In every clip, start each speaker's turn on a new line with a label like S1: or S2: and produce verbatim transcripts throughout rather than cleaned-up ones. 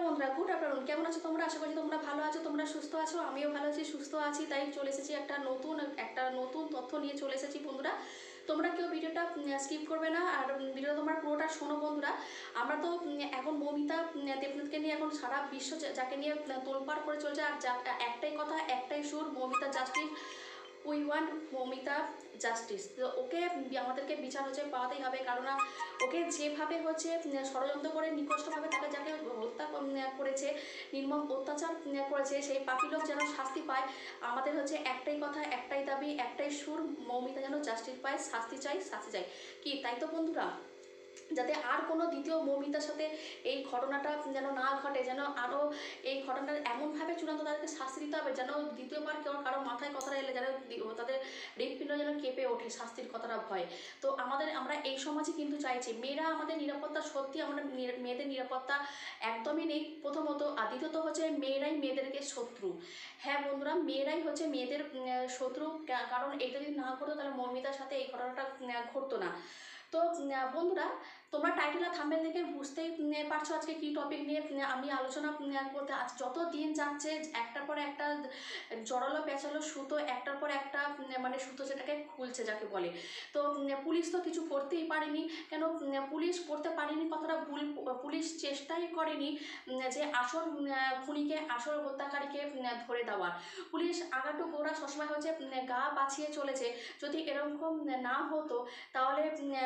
S1: বন্ধুরা, good afternoon. কেমন আছো তোমরা? আশা করি তোমরা ভালো আছো, তোমরা সুস্থ আছো। আমিও ভালো আছি, সুস্থ আছি। তাই চলে এসেছি একটা নতুন একটা নতুন তথ্য নিয়ে চলে এসেছি বন্ধুরা। তোমরা কেউ ভিডিওটা স্কিপ করবে না, আর ভিডিওটা তোমরা পুরোটা শোনো বন্ধুরা। আমরা তো এখন মৌমিতা দেবনাথকে নিয়ে এখন সারা বিশ্ব যাকে নিয়ে তোলপাড় করে চলছে, আর যা একটাই কথা, একটাই সুর, Moumita justice. We want Moumita justice. তো ওকে আমাদেরকে বিচার হচ্ছে পাওয়াতেই হবে, কারণ ওকে যেভাবে হচ্ছে ষড়যন্ত্র করে নিকষ্টভাবে তাকে যাকে হত্যা করেছে, নির্মম অত্যাচার করেছে, সেই পাপী লোক যেন শাস্তি পায়। আমাদের হচ্ছে একটাই কথা, একটাই দাবি, একটাই সুর, মৌমিতা যেন জাস্টিস পায়, শাস্তি চাই, শাস্তি চাই। কি তাই তো বন্ধুরা? যাতে আর কোনো দ্বিতীয় মৌমিতার সাথে এই ঘটনাটা যেন না ঘটে, যেন আরও এই ঘটনাটা এমনভাবে চূড়ান্ত তাদেরকে শাস্তি দিতে হবে যেন দ্বিতীয়বার কেউ কারো মাথায় কথাটা এলে যেন তাদের হৃৎপিণ্ড যেন কেঁপে ওঠে শাস্তির কথাটা ভয়। তো আমাদের আমরা এই সমাজে কিন্তু চাইছি মেয়েরা আমাদের নিরাপত্তা, সত্যি আমাদের মেয়েদের নিরাপত্তা একদমই নেই প্রথমত, আর দ্বিতীয়ত হচ্ছে মেয়েরাই মেয়েদেরকে শত্রু। হ্যাঁ বন্ধুরা, মেয়েরাই হচ্ছে মেয়েদের শত্রু, কারণ এটা যদি না ঘটতো তাহলে মৌমিতার সাথে এই ঘটনাটা ঘটতো না। তো বন্ধুরা, তোমরা টাইটেল আর থাম্বনেল দেখে বুঝতেই পারছো আজকে কী টপিক নিয়ে আমি আলোচনা করতে। আজ যত দিন যাচ্ছে একটার পর একটা জড়ালো পেঁচালো সুতো, একটার পর একটা মানে সুতো যেটাকে খুলছে যাকে বলে। তো পুলিশ তো কিছু করতেই পারেনি। কেন পুলিশ করতে পারেনি কথাটা ভুল, পুলিশ চেষ্টাই করেনি যে আসল খুনিকে, আসল হত্যাকারীকে ধরে দেওয়ার। পুলিশ আগাটু গোড়া সবসময় হচ্ছে গা বাঁচিয়ে চলেছে। যদি এরকম না হতো তাহলে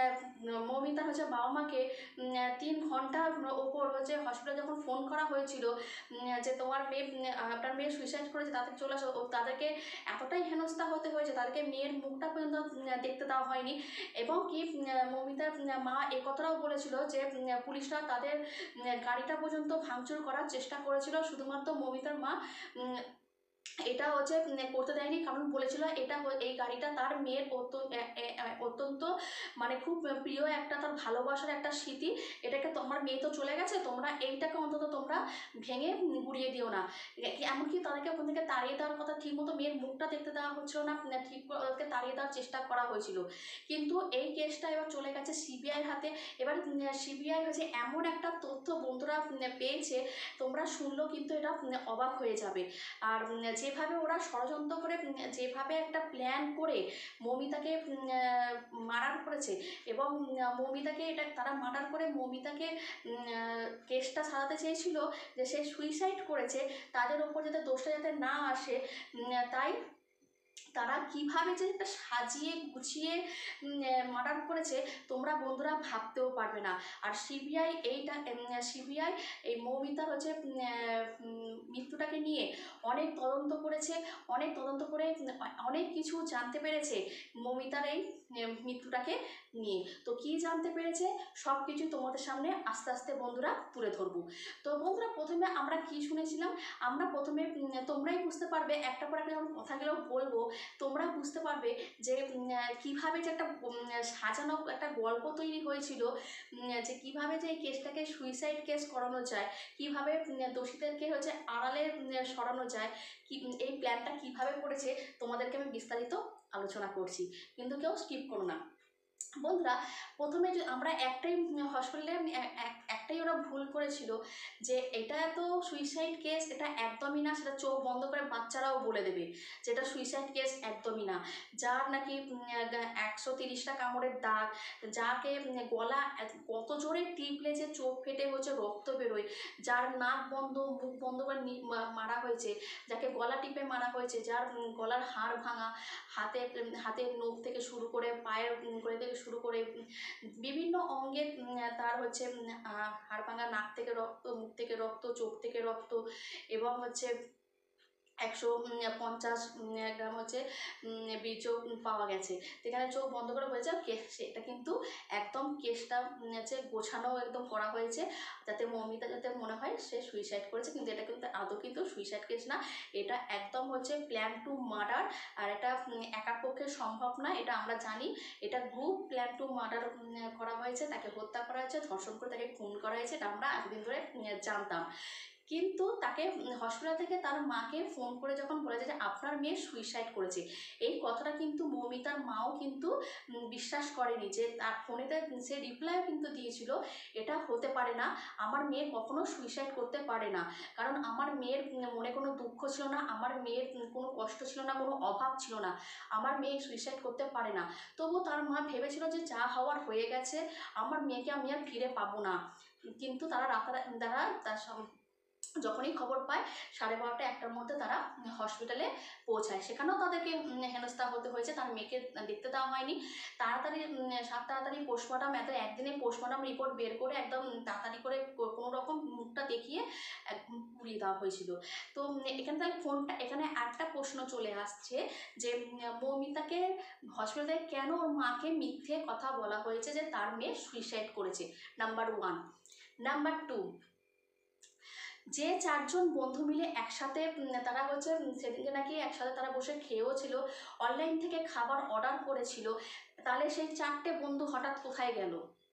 S1: মৌমিতা হচ্ছে বাবা মাকে তিন ঘন্টার ওপর হচ্ছে হসপিটালে যখন ফোন করা হয়েছিল যে তোমার মেয়ে, আপনার মেয়ে সুইসাইড করেছে, তাদের চলে আসো, তাদেরকে এতটাই হেনস্থা হতে হয়েছে, তাদেরকে মেয়ের মুখটা পর্যন্ত দেখতে দেওয়া হয়নি। এবং কি মৌমিতার মা এ কথাটাও বলেছিল যে পুলিশরা তাদের গাড়িটা পর্যন্ত ভাঙচুর করার চেষ্টা করেছিল, শুধুমাত্র মৌমিতার মা এটা হচ্ছে করতে দেয়নি, কারণ বলেছিল এটা এই গাড়িটা তার মেয়ের অত্যন্ত মানে খুব প্রিয় একটা, তার ভালোবাসার একটা স্মৃতি। এটাকে তোমার মেয়ে তো চলে গেছে, তোমরা এইটাকে অন্তত তোমরা ভেঙে গুড়িয়ে দিও না। এমনকি তাদেরকে ওখান থেকে তাড়িয়ে দেওয়ার কথা, ঠিকমতো মেয়ের মুখটা দেখতে দেওয়া হচ্ছিল না, ঠিক ওদেরকে তাড়িয়ে দেওয়ার চেষ্টা করা হয়েছিল। কিন্তু এই কেসটা এবার চলে গেছে সিবিআইয়ের হাতে। এবার সিবিআই হচ্ছে এমন একটা তথ্য বন্ধুরা পেয়েছে, তোমরা শুনলেও কিন্তু এটা অবাক হয়ে যাবে। আর যেভাবে ওরা ষড়যন্ত্র করে, যেভাবে একটা প্ল্যান করে মৌমিতাকে মার্ডার করেছে, এবং মৌমিতাকে এটা তারা মার্ডার করে মৌমিতাকে কেসটা সাজাতে চেয়েছিল যে সে সুইসাইড করেছে, তাদের ওপর যাতে দোষটা যাতে না আসে, তাই তারা কিভাবে যে একটা সাজিয়ে গুছিয়ে মার্ডার করেছে তোমরা বন্ধুরা ভাবতেও পারবে না। আর সিবিআই এইটা সিবিআই এই মৌমিতার হচ্ছে মৃত্যুটাকে নিয়ে অনেক তদন্ত করেছে, অনেক তদন্ত করে অনেক কিছু জানতে পেরেছে মৌমিতার এই মৃত্যুটাকে নিয়ে। তো কি জানতে পেরেছে সব কিছু তোমাদের সামনে আস্তে আস্তে বন্ধুরা তুলে ধরবো। তো বন্ধুরা, প্রথমে আমরা কি শুনেছিলাম, আমরা প্রথমে তোমরাই বুঝতে পারবে, একটা পর একটা যখন কথাগুলো বলবো তোমরা বুঝতে পারবে যে কিভাবে যে একটা সাজানো একটা গল্প তৈরি হয়েছিল, যে কিভাবে যে এই কেসটাকে সুইসাইড কেস করানো যায়, কিভাবে দোষীদেরকে হচ্ছে আড়ালে সরানো যায়, কি এই প্ল্যানটা কিভাবে করেছে তোমাদেরকে আমি বিস্তারিত আলোচনা করছি, কিন্তু কেউ স্কিপ করো না বন্ধুরা। প্রথমে যে আমরা একটাই হসপিটালে একটাই ওরা ভুল করেছিল যে এটা তো সুইসাইড কেস, এটা একদমই না, সেটা চোখ বন্ধ করে বাচ্চারাও বলে দেবে যে এটা সুইসাইড কেস একদমই না। যার নাকি একশো তিরিশটা কামড়ের দাগ, যাকে গলা কত জোরে টিপলে যে চোখ ফেটে হচ্ছে রক্ত বেরোয়, যার নাক বন্ধ মুখ বন্ধ করে মারা হয়েছে, যাকে গলা টিপে মারা হয়েছে, যার গলার হাড় ভাঙা, হাতে হাতের নখ থেকে শুরু করে পায়ের করে থেকে শুরু করে বিভিন্ন অঙ্গের তার হচ্ছে হাড় ভাঙা, নাক থেকে রক্ত, মুখ থেকে রক্ত, চোখ থেকে রক্ত, এবং হচ্ছে একশো পঞ্চাশ গ্রাম হচ্ছে বীজও পাওয়া গেছে। সেখানে চোখ বন্ধ করে হয়েছে কেস, সেটা কিন্তু একদম কেসটা হচ্ছে গোছানো একদম করা হয়েছে যাতে মৌমিতা যাতে মনে হয় সে সুইসাইড করেছে, কিন্তু এটা কিন্তু আদৌ কিন্তু সুইসাইড কেস না, এটা একদম হচ্ছে প্ল্যান টু মার্ডার। আর এটা একার পক্ষে সম্ভব না, এটা আমরা জানি, এটা গ্রুপ প্ল্যান টু মার্ডার করা হয়েছে, তাকে হত্যা করা হয়েছে, ধর্ষণ করে তাকে খুন করা হয়েছে, এটা আমরা এতদিন ধরে জানতাম। কিন্তু তাকে হসপিটাল থেকে তার মাকে ফোন করে যখন বলেছে যে আপনার মেয়ে সুইসাইড করেছে, এই কথাটা কিন্তু মৌমিতার মাও কিন্তু বিশ্বাস করেনি, যে তার ফোনেতে সে রিপ্লাইও কিন্তু দিয়েছিল এটা হতে পারে না, আমার মেয়ে কখনো সুইসাইড করতে পারে না, কারণ আমার মেয়ের মনে কোনো দুঃখ ছিল না, আমার মেয়ের কোনো কষ্ট ছিল না, কোনো অভাব ছিল না, আমার মেয়ে সুইসাইড করতে পারে না। তবু তার মা ভেবেছিল যে যা হওয়ার হয়ে গেছে, আমার মেয়েকে আমি আর ফিরে পাবো না। কিন্তু তারা রাতারা তারা তার যখনই খবর পায় সাড়ে বারোটা একটার মধ্যে তারা হসপিটালে পৌঁছায়, সেখানেও তাদেরকে হেনস্থা হতে হয়েছে, তার মেয়েকে দেখতে দেওয়া হয়নি। তাড়াতাড়ি সাত তাড়াতাড়ি পোস্টমর্টম, এত একদিনে পোস্টমর্টম রিপোর্ট বের করে একদম তাড়াতাড়ি করে কোনো রকম মুখটা দেখিয়ে পুড়িয়ে দেওয়া হয়েছিল। তো এখানে তাহলে ফোনটা এখানে একটা প্রশ্ন চলে আসছে যে মৌমিতাকে হসপিটালে কেন ওর মাকে মিথ্যে কথা বলা হয়েছে যে তার মেয়ে সুইসাইড করেছে, নাম্বার ওয়ান। নাম্বার টু, যে চারজন বন্ধু মিলে একসাথে তারা হচ্ছে সেদিনকে নাকি একসাথে তারা বসে খেয়েও ছিল, অনলাইন থেকে খাবার অর্ডার করেছিল, তাহলে সেই চারটে বন্ধু হঠাৎ কোথায় গেল?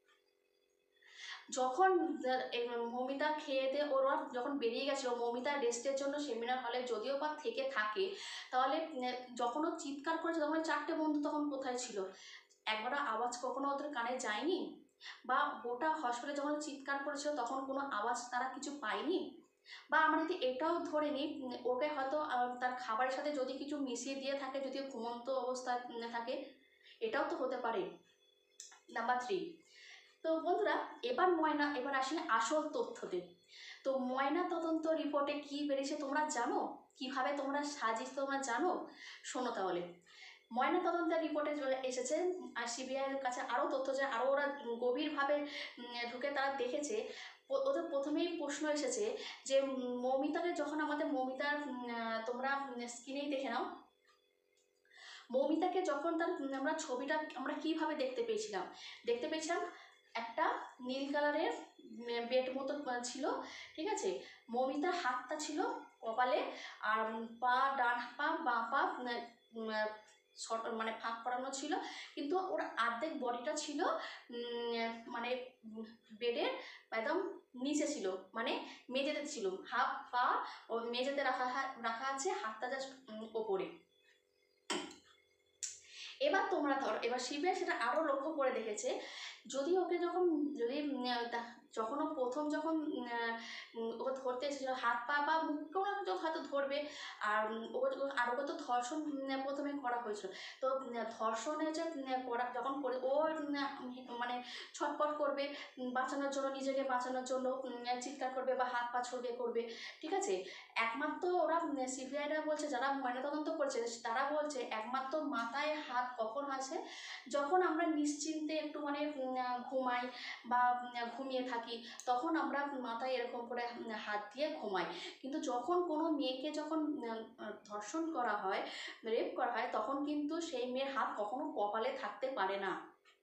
S1: যখন মৌমিতা খেয়ে দিয়ে ওরা যখন বেরিয়ে গেছিলো মৌমিতা রেস্টের জন্য সেমিনার হলে যদিও বা থেকে থাকে, তাহলে যখন ও চিৎকার করেছে তখন চারটে বন্ধু তখন কোথায় ছিল? একবার আওয়াজ কখনো ওদের কানে যায়নি? বা গোটা হসপিটালে যখন চিৎকার করেছিল তখন কোনো আওয়াজ তারা কিছু পায়নি? বা আমরা যদি এটাও ধরে নিই ওকে হয়তো তার খাবারের সাথে যদি কিছু মিশিয়ে দিয়ে থাকে, যদি ঘুমন্ত অবস্থায় থাকে, এটাও তো হতে পারে। Number three. তো বন্ধুরা এবার ময়না এবার আসি আসল তথ্যতে। তো ময়না তদন্ত রিপোর্টে কি বেরিয়েছে তোমরা জানো? কিভাবে তোমরা সাজিয়েছে তোমরা জানো? শোনো তাহলে। ময়না তদন্তের রিপোর্টে চলে এসেছে আর সিবিআইয়ের কাছে আরও তথ্য যে আরও ওরা গভীরভাবে ঢুকে তারা দেখেছে। ওদের প্রথমেই প্রশ্ন এসেছে যে মৌমিতাকে যখন আমাদের মৌমিতার তোমরা স্ক্রিনেই দেখে নাও, মৌমিতাকে যখন তার আমরা ছবিটা আমরা কিভাবে দেখতে পেয়েছিলাম? দেখতে পেয়েছিলাম একটা নীল কালারের বেড মতো ছিল, ঠিক আছে, মৌমিতার হাতটা ছিল কপালে, আর পা ডান পা বাঁ পা মানে ফাঁক করানো ছিল, কিন্তু ওর অর্ধেক বডিটা ছিল মানে বেডের একদম নিচে ছিল, মানে মেঝেতে ছিল, হাফ পা ও মেঝেতে রাখা রাখা আছে, হাতটা জাস্ট ওপরে। এবার তোমরা ধরো এবার সিবিআই সেটা আরও লক্ষ্য করে দেখেছে, যদি ওকে যখন যদি যখন ও প্রথম যখন ওকে ধরতে এসেছিল হাত পা বা মুখকেও না হয়তো ধরবে, আর ওকে আর ওকে তো ধর্ষণ প্রথমে করা হয়েছিল, তো ধর্ষণে যে করা যখন করে ও মানে ছটপট করবে বাঁচানোর জন্য, নিজেকে বাঁচানোর জন্য চিৎকার করবে বা হাত পা ছড়িয়ে করবে, ঠিক আছে। একমাত্র ওরা সিবিআইরা বলছে, যারা ময়নাতদন্ত করছে তারা বলছে একমাত্র মাথায় হাত কখন আসে, যখন আমরা নিশ্চিন্তে একটু মানে ঘুমাই বা ঘুমিয়ে থাকি, তখন আমরা মাথায় এরকম করে হাত দিয়ে ঘুমাই। কিন্তু যখন কোনো মেয়েকে যখন ধর্ষণ করা হয়, রেপ করা হয়, তখন কিন্তু সেই মেয়ের হাত কখনো কপালে থাকতে পারে না,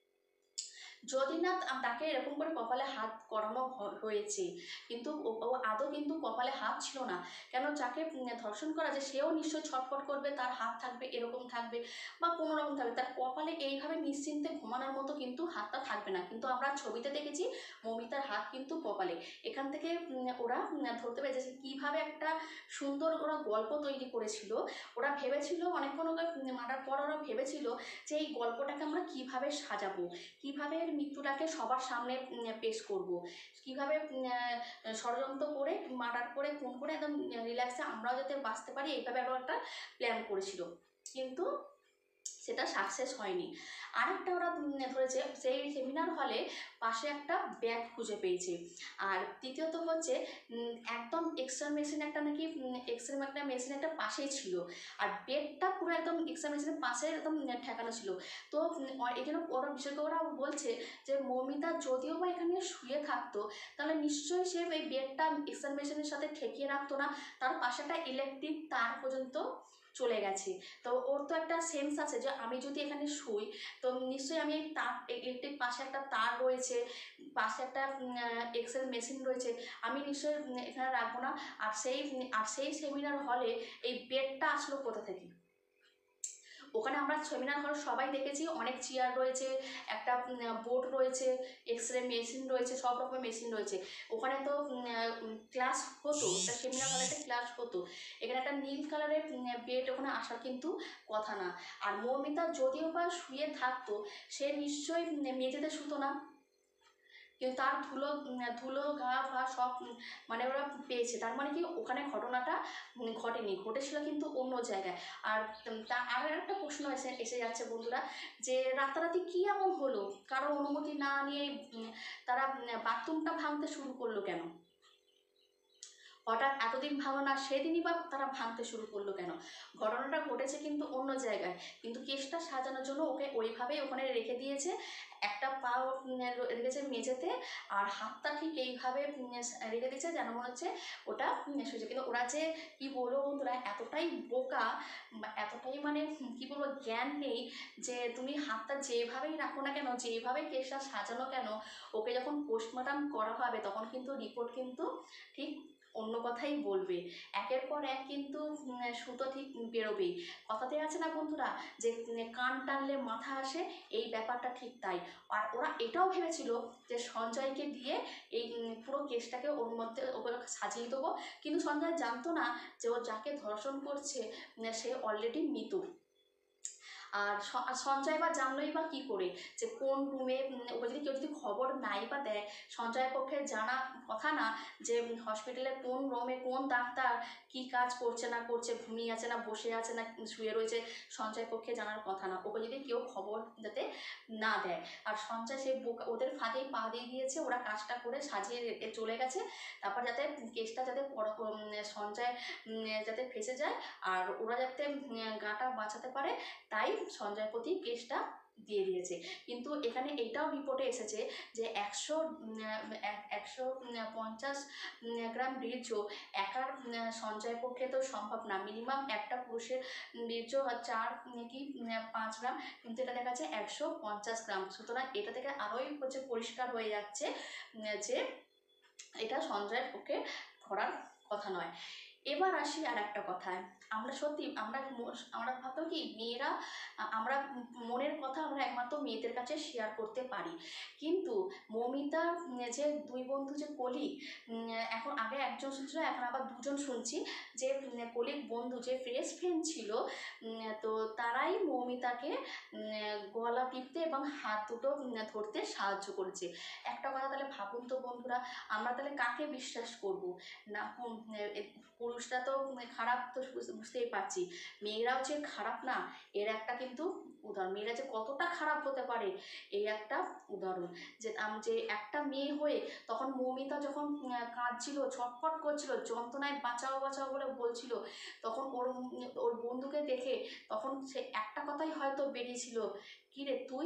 S1: যদি না তাকে এরকম করে কপালে হাত করানো হয়েছে। কিন্তু ও আদৌ কিন্তু কপালে হাত ছিল না, কেন যাকে ধর্ষণ করা যায় সেও নিশ্চয়ই ছটফট করবে, তার হাত থাকবে এরকম থাকবে বা কোনো রকম থাকবে, তার কপালে এইভাবে নিশ্চিন্তে ঘুমানোর মতো কিন্তু হাতটা থাকবে না। কিন্তু আমরা ছবিতে দেখেছি মৌমিতার হাত কিন্তু কপালে। এখান থেকে ওরা ধরতে পেরেছে কীভাবে একটা সুন্দর ওরা গল্প তৈরি করেছিল। ওরা ভেবেছিল অনেকক্ষণ ওকে মারার পর ওরা ভেবেছিল যে এই গল্পটাকে আমরা কিভাবে সাজাবো, কিভাবে মৃত্যুটাকে সবার সামনে পেশ করব, কিভাবে ষড়যন্ত্র করে মার্ডার করে খুন করে একদম রিল্যাক্সে আমরাও যাতে বাঁচতে পারি, এইভাবে আরও একটা প্ল্যান করেছিল, কিন্তু সেটা সাকসেস হয়নি। আরেকটা ওরা ধরেছে সেই সেমিনার হলে পাশে একটা ব্যাগ খুঁজে পেয়েছে। আর তৃতীয়ত হচ্ছে একদম এক্সরে মেশিন একটা নাকি এক্সরে একটা মেশিন একটা পাশেই ছিল, আর বেডটা পুরো একদম এক্সরে মেশিনের পাশে একদম ঠেকানো ছিল। তো এই জন্য ওরা বিশেষজ্ঞরা বলছে যে মৌমিতা যদিও বা এখানে শুয়ে থাকতো, তাহলে নিশ্চয়ই সে এই বেডটা এক্সরে মেশিনের সাথে ঠেকিয়ে রাখতো না, তার পাশে একটা ইলেকট্রিক তার পর্যন্ত চলে গেছে। তো ওর তো একটা সেন্স আছে যে আমি যদি এখানে শুই তো নিশ্চয়ই আমি এই তার ইলেকট্রিক পাশে একটা তার রয়েছে, পাশে একটা এক্সরে মেশিন রয়েছে, আমি নিশ্চয়ই এখানে রাখবো না। আর সেই আর সেই সেমিনার হলে এই বেডটা আসলো কোথা থেকে? ওখানে আমরা সেমিনার হল সবাই দেখেছি, অনেক চেয়ার রয়েছে, একটা বোর্ড রয়েছে, এক্স রে মেশিন রয়েছে, সব রকমের মেশিন রয়েছে। ওখানে তো ক্লাস হতো, একটা সেমিনার হলে একটা ক্লাস হতো। এখানে একটা নীল কালারের বেড ওখানে আসার কিন্তু কথা না। আর মৌমিতা যদিও বা শুয়ে থাকতো, সে নিশ্চয়ই মেঝেতে শুতো না, কিন্তু তার ধুলো ধুলো ঘা ফা সব মানে ওরা পেয়েছে। তার মানে কি ওখানে ঘটনাটা ঘটেনি, ঘটেছিল কিন্তু অন্য জায়গায়। আর তা আর একটা প্রশ্ন এসে এসে যাচ্ছে বন্ধুরা, যে রাতারাতি কী এমন হলো, কারোর অনুমতি না নিয়ে তারা বাথরুমটা ভাঙতে শুরু করলো কেন? হঠাৎ এতদিন ভাঙো না, সেদিনই বা তারা ভাঙতে শুরু করলো কেন? ঘটনাটা ঘটেছে কিন্তু অন্য জায়গায়, কিন্তু কেসটা সাজানোর জন্য ওকে ওইভাবেই ওখানে রেখে দিয়েছে। একটা পা রেখেছে মেঝেতে, আর হাতটা ঠিক এইভাবে রেখে দিয়েছে যেন মনে হচ্ছে ওটা শুয়েছে। কিন্তু ওরা যে কি বলবো বন্ধুরা, এতটাই বোকা, এতটাই মানে কি বলবো জ্ঞান নেই, যে তুমি হাতটা যেভাবেই রাখো না কেন, যেভাবেই কেসটা সাজানো কেন, ওকে যখন পোস্টমর্টম করা হবে তখন কিন্তু রিপোর্ট কিন্তু ঠিক অন্য কথাই বলবে। একের পর এক কিন্তু সুতো ঠিক বেরোবেই। কথাতে আছে না বন্ধুরা, যে কান টানলে মাথা আসে, এই ব্যাপারটা ঠিক তাই। আর ওরা এটাও ভেবেছিল যে সঞ্জয়কে দিয়ে এই পুরো কেসটাকে ওর মধ্যে ওকে সাজিয়ে দেবো, কিন্তু সঞ্জয় জানতো না যে ও যাকে ধর্ষণ করছে সে অলরেডি মৃত। আর সঞ্জয় বা জানলোই বা কী করে যে কোন রুমে, ওকে যদি কেউ যদি খবর নাই বা দেয়, সঞ্জয়ের পক্ষে জানা কথা না যে হসপিটালে কোন রুমে কোন ডাক্তার কি কাজ করছে না করছে, ঘুমিয়ে আছে না বসে আছে না শুয়ে রয়েছে, সঞ্জয়ের পক্ষে জানার কথা না। ওকে যদি কেউ খবর যাতে না দেয়। আর সঞ্জয় সে ওদের ফাঁদেই পা দিয়ে দিয়েছে, ওরা কাজটা করে সাজিয়ে চলে গেছে। তারপর যাতে কেসটা যাতে সঞ্জয় যাতে ফেঁসে যায়, আর ওরা যাতে গাটা বাঁচাতে পারে, তাই সঞ্জয়ের প্রতি কেসটা দিয়ে দিয়েছে। কিন্তু এখানে এইটাও রিপোর্টে এসেছে যে একশো একশো পঞ্চাশ গ্রাম বীর্য একার সঞ্জয়ের পক্ষে তো সম্ভব না। মিনিমাম একটা পুরুষের বীর্য চার কি পাঁচ গ্রাম, কিন্তু এটা দেখা যাচ্ছে একশো পঞ্চাশ গ্রাম। সুতরাং এটা থেকে আরোই হচ্ছে পরিষ্কার হয়ে যাচ্ছে যে এটা সঞ্জয়ের পক্ষে করার কথা নয়। এবার আসি আর একটা কথায়, আমরা সত্যি আমরা আমরা ভাবতাম কি মেয়েরা, আমরা মনের কথা আমরা একমাত্র মেয়েদের কাছে শেয়ার করতে পারি, কিন্তু মৌমিতা যে দুই বন্ধু যে কলিগ, এখন আগে একজন শুনছিল, এখন আবার দুজন শুনছি, যে কলিগ বন্ধু যে বেস্ট ফ্রেন্ড ছিল, তো তারাই মৌমিতাকে গলা টিপতে এবং হাত দুটো ধরতে সাহায্য করেছে। একটা কথা তাহলে ভাবুন তো বন্ধুরা, আমরা তাহলে কাকে বিশ্বাস করব? না পুরুষরা তো খারাপ তো বুঝতেই পারছি, মেয়েরাও যে খারাপ না এর একটা কিন্তু উদাহরণ। মেয়েরা যে কতটা খারাপ হতে পারে এই একটা উদাহরণ। যে যে একটা মেয়ে হয়ে তখন মৌমিতা যখন কাঁদছিল, ছটফট করছিল, যন্ত্রণায় বাঁচাও বাঁচাও বলে বলছিল, তখন ওর ওর বন্ধুকে দেখে তখন সে একটা কথাই হয়তো বেরিয়েছিল, কী রে তুই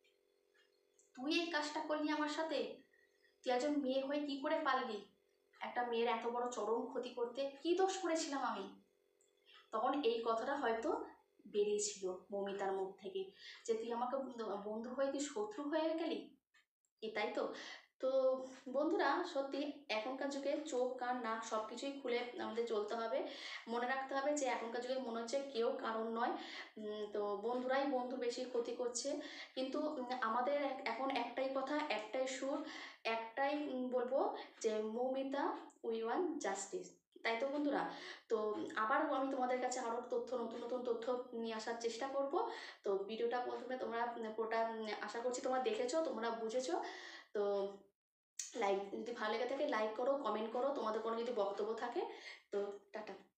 S1: তুই এই কাজটা করলি আমার সাথে? তুই একজন মেয়ে হয়ে কি করে পারলি একটা মেয়ের এত বড় চরম ক্ষতি করতে? কি দোষ করেছিলাম আমি? তখন এই কথাটা হয়তো বেরিয়েছিল মৌমিতার মুখ থেকে, যে তুই আমাকে বন্ধু হয়ে তুই শত্রু হয়ে গেলি, এটাই তো। তো বন্ধুরা সত্যি এখনকার যুগে চোখ কান নাক সব কিছুই খুলে আমাদের চলতে হবে। মনে রাখতে হবে যে এখনকার যুগে মনে হচ্ছে কেউ কারণ নয়, তো বন্ধুরাই বন্ধু বেশি ক্ষতি করছে। কিন্তু আমাদের এখন একটাই কথা, একটাই সুর, একটাই বলবো যে মৌমিতা উই ওয়ান্ট জাস্টিস। তাই তো বন্ধুরা? তো আবারও আমি তোমাদের কাছে আরও তথ্য, নতুন নতুন তথ্য নিয়ে আসার চেষ্টা করব। তো ভিডিওটা প্রথমে তোমরা পুরোটা আশা করছি তোমরা দেখেছো, তোমরা বুঝেছো। তো লাইক যদি ভালো লেগে থাকে লাইক করো, কমেন্ট করো, তোমাদের কোনো যদি বক্তব্য থাকে। তো টাটা।